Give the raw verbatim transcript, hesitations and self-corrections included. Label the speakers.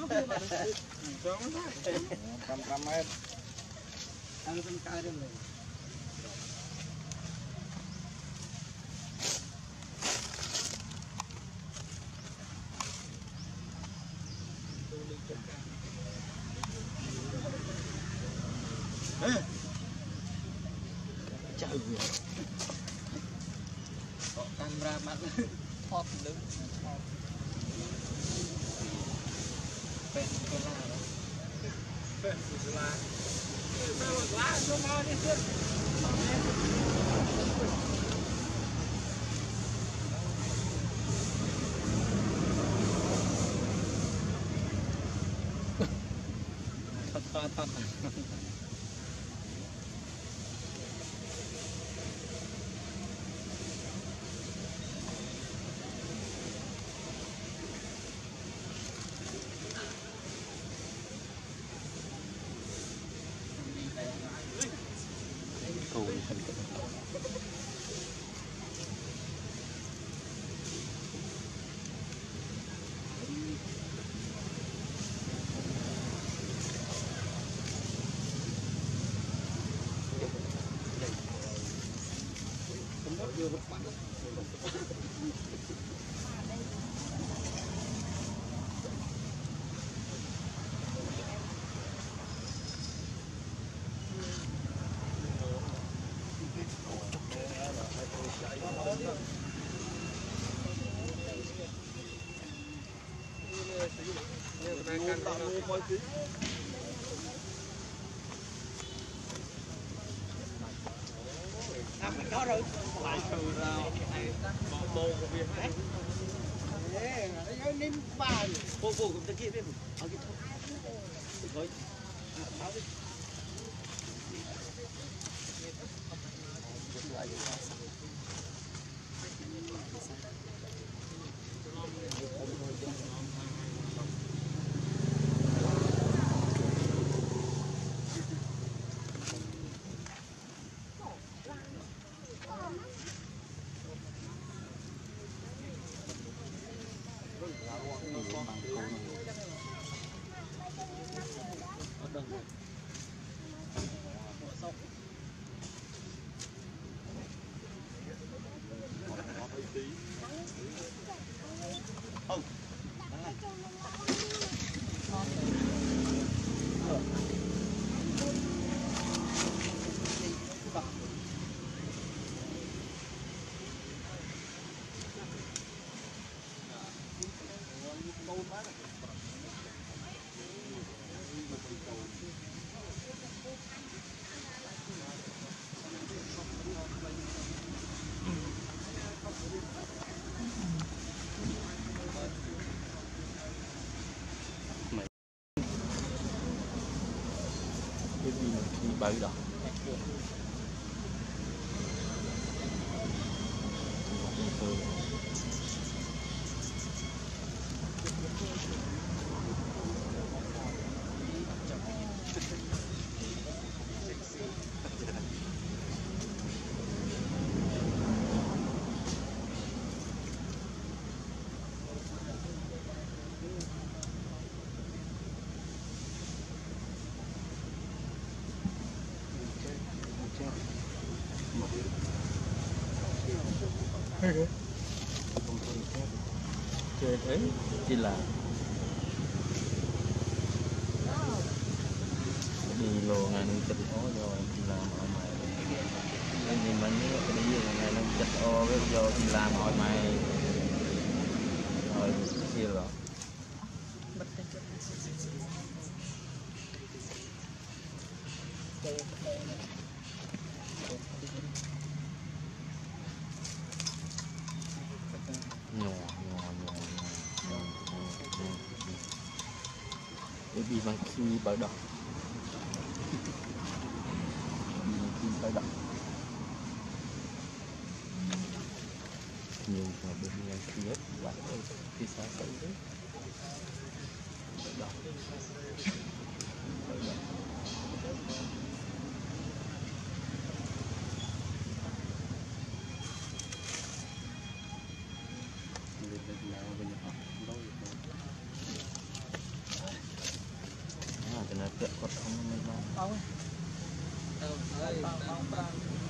Speaker 1: trăm trăm mét
Speaker 2: ăn trong cao được rồi
Speaker 1: chạy về camera mắt hot đứng phèn cái la đó phèn cái la cái la cho mau đi trước thật thật thật cầu thành công vừa bất bắn
Speaker 2: làm cái chó rồi lại từ rau bò bò của việc đấy đấy nó nín ba bò bò cũng kia biếtเอาcái thôi thôi tháo đi
Speaker 1: không cái gì mà khi bấy đó chơi thế chỉ là đi lô ngày nó chật ó rồi thì làm ở mày cái gì mà nhớ cái gì là ngày nó chật ó với do thì làm hỏi mày rồi chia rồi nhỏ nhỏ nhỏ để bị bằng khi bởi đỏ khi bởi đỏ nhiều mà bên ngay khi hết bạn ơi khi xa xấu đấy bởi đỏ bởi đỏ Hãy subscribe cho kênh Ghiền Mì Gõ để không bỏ lỡ những video hấp dẫn. Dạ, quật không mấy bao.
Speaker 2: Đâu ơi, đâu, đâu, đâu,